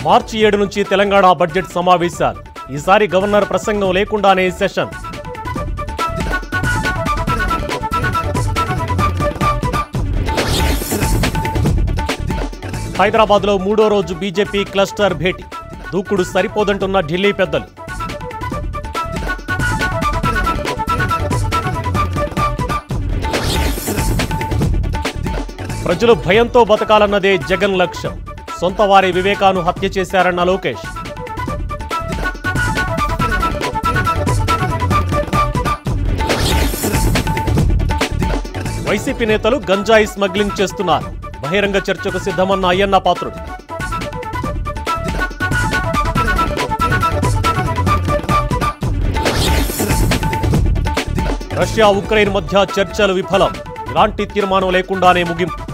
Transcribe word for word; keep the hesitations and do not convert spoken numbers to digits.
మార్చి ఏడు నుంచి తెలంగాణ బడ్జెట్ సమావేశాలు. ఈసారి గవర్నర్ ప్రసంగం లేకుండానే సెషన్. హైదరాబాద్లో మూడో రోజు బీజేపీ క్లస్టర్ భేటీ. దూకుడు సరిపోదంటున్న ఢిల్లీ పెద్దలు. ప్రజలు భయంతో బతకాలన్నదే జగన్ లక్ష్యం. సొంత వారి వివేకాను హత్య చేశారన్న లోకేష్. వైసీపీ నేతలు గంజాయి స్మగ్లింగ్ చేస్తున్నారు. బహిరంగ చర్చకు సిద్ధమన్న అయ్యన్న పాత్రుడు. రష్యా ఉక్రెయిన్ మధ్య చర్చలు విఫలం. ఇలాంటి తీర్మానం లేకుండానే ముగింపు.